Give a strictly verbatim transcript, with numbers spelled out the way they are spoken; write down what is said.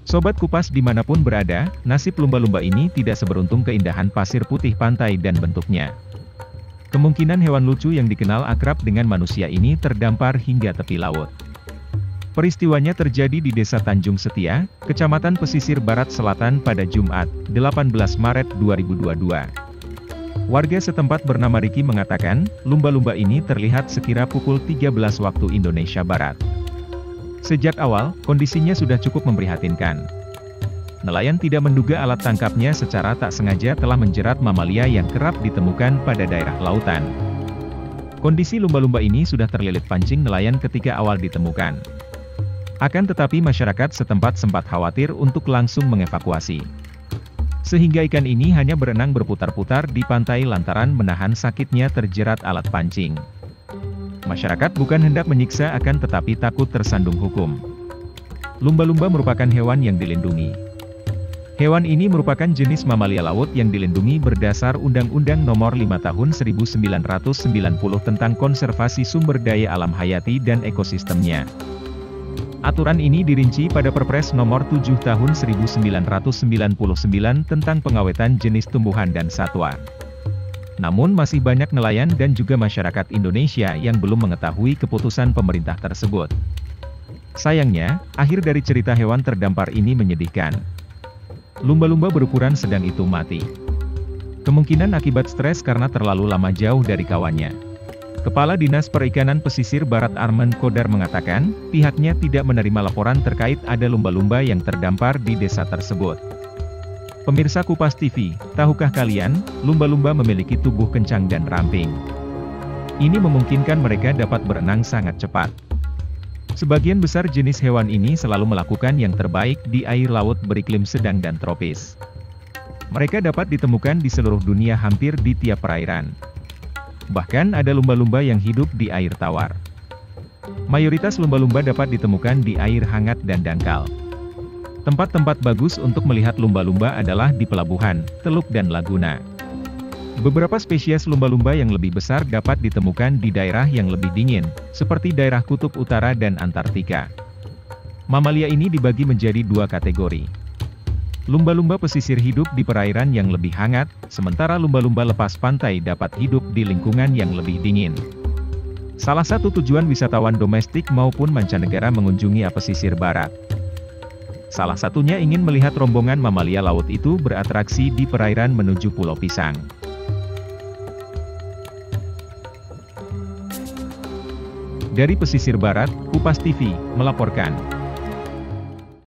Sobat Kupas dimanapun berada, nasib lumba-lumba ini tidak seberuntung keindahan pasir putih pantai dan bentuknya. Kemungkinan hewan lucu yang dikenal akrab dengan manusia ini terdampar hingga tepi laut. Peristiwanya terjadi di Desa Tanjung Setia, Kecamatan Pesisir Barat Selatan pada Jumat, delapan belas Maret dua ribu dua puluh dua. Warga setempat bernama Riki mengatakan, lumba-lumba ini terlihat sekira pukul tiga belas waktu Indonesia Barat. Sejak awal, kondisinya sudah cukup memprihatinkan. Nelayan tidak menduga alat tangkapnya secara tak sengaja telah menjerat mamalia yang kerap ditemukan pada daerah lautan. Kondisi lumba-lumba ini sudah terlilit pancing nelayan ketika awal ditemukan. Akan tetapi masyarakat setempat sempat khawatir untuk langsung mengevakuasi. Sehingga ikan ini hanya berenang berputar-putar di pantai lantaran menahan sakitnya terjerat alat pancing. Masyarakat bukan hendak menyiksa akan tetapi takut tersandung hukum. Lumba-lumba merupakan hewan yang dilindungi. Hewan ini merupakan jenis mamalia laut yang dilindungi berdasar Undang-Undang Nomor lima Tahun seribu sembilan ratus sembilan puluh tentang Konservasi Sumber Daya Alam Hayati dan Ekosistemnya. Aturan ini dirinci pada Perpres Nomor tujuh Tahun seribu sembilan ratus sembilan puluh sembilan tentang pengawetan jenis tumbuhan dan satwa. Namun masih banyak nelayan dan juga masyarakat Indonesia yang belum mengetahui keputusan pemerintah tersebut. Sayangnya, akhir dari cerita hewan terdampar ini menyedihkan. Lumba-lumba berukuran sedang itu mati. Kemungkinan akibat stres karena terlalu lama jauh dari kawannya. Kepala Dinas Perikanan Pesisir Barat Arman Kodar mengatakan, pihaknya tidak menerima laporan terkait ada lumba-lumba yang terdampar di desa tersebut. Pemirsa Kupas T V, tahukah kalian, lumba-lumba memiliki tubuh kencang dan ramping. Ini memungkinkan mereka dapat berenang sangat cepat. Sebagian besar jenis hewan ini selalu melakukan yang terbaik di air laut beriklim sedang dan tropis. Mereka dapat ditemukan di seluruh dunia hampir di tiap perairan. Bahkan ada lumba-lumba yang hidup di air tawar. Mayoritas lumba-lumba dapat ditemukan di air hangat dan dangkal. Tempat-tempat bagus untuk melihat lumba-lumba adalah di pelabuhan, teluk dan laguna. Beberapa spesies lumba-lumba yang lebih besar dapat ditemukan di daerah yang lebih dingin, seperti daerah Kutub Utara dan Antartika. Mamalia ini dibagi menjadi dua kategori. Lumba-lumba pesisir hidup di perairan yang lebih hangat, sementara lumba-lumba lepas pantai dapat hidup di lingkungan yang lebih dingin. Salah satu tujuan wisatawan domestik maupun mancanegara mengunjungi pesisir barat. Salah satunya ingin melihat rombongan mamalia laut itu beratraksi di perairan menuju Pulau Pisang. Dari pesisir barat, Kupas T V melaporkan.